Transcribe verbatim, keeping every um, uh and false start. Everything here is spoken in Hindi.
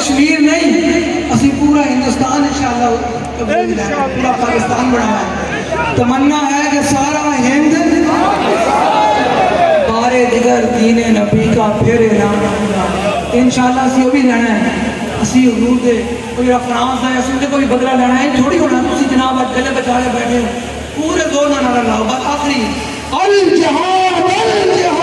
कश्मीर नहीं, असी पूरा हिंदुस्तान इंशाअल्लाह पूरा पाकिस्तान बनाना। तमन्ना है कि सारा हिंद बारे दिगर दीने नबी का फेरे नाम इंशाअल्लाह असी भी लेना है। असी हजूर दे कोई फ्रांस है असी कोई बदला लेना है थोड़ी होना। तुम जनाब गले बचा के बैठे हो पूरे जोर ना नारा लाओ। बस आखिरी अल जिहाद अल जिहाद